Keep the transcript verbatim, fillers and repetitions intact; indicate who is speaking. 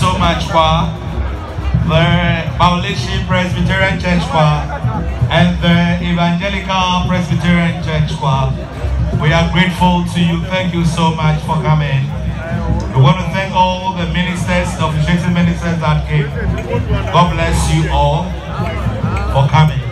Speaker 1: so much, Choir, the Bawaleshie Presbyterian Church Choir, and the Evangelical Presbyterian Church Choir. We are grateful to you. Thank you so much for coming. We want to thank all the ministers, the officiating ministers that came. God bless you all for coming.